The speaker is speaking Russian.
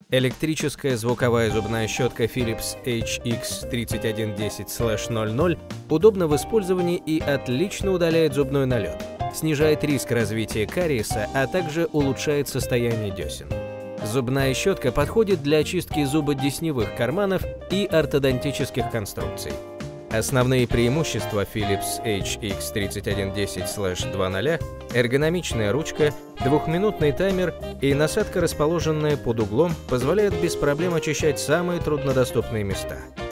Электрическая звуковая зубная щетка Philips HX3110/00 удобна в использовании и отлично удаляет зубной налет, снижает риск развития кариеса, а также улучшает состояние десен. Зубная щетка подходит для очистки зубодесневых карманов и ортодонтических конструкций. Основные преимущества Philips HX3110/00 – эргономичная ручка, двухминутный таймер и насадка, расположенная под углом, позволяют без проблем очищать самые труднодоступные места.